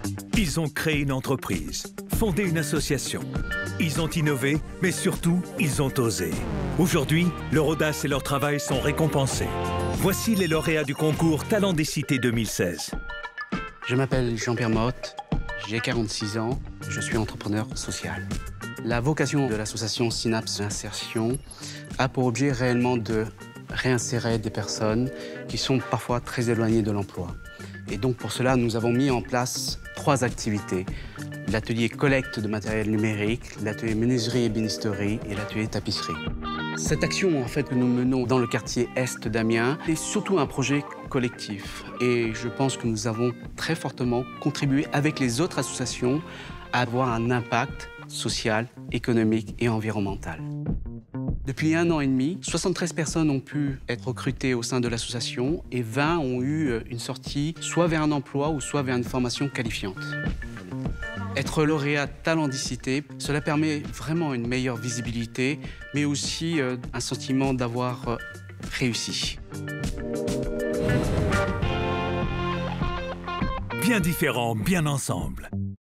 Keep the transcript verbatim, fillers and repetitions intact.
Ils ont créé une entreprise, fondé une association. Ils ont innové, mais surtout, ils ont osé. Aujourd'hui, leur audace et leur travail sont récompensés. Voici les lauréats du concours Talent des Cités deux mille seize. Je m'appelle Jean-Pierre Motte, j'ai quarante-six ans, je suis entrepreneur social. La vocation de l'association Synapse Insertion a pour objet réellement de réinsérer des personnes qui sont parfois très éloignées de l'emploi. Et donc pour cela, nous avons mis en place trois activités. L'atelier collecte de matériel numérique, l'atelier menuiserie et bénisterie et l'atelier tapisserie. Cette action en fait, que nous menons dans le quartier Est d'Amiens est surtout un projet collectif. Et je pense que nous avons très fortement contribué avec les autres associations à avoir un impact social, économique et environnemental. Depuis un an et demi, soixante-treize personnes ont pu être recrutées au sein de l'association et vingt ont eu une sortie soit vers un emploi ou soit vers une formation qualifiante. Être lauréat Talent des Cités, cela permet vraiment une meilleure visibilité, mais aussi euh, un sentiment d'avoir euh, réussi. Bien différents, bien ensemble.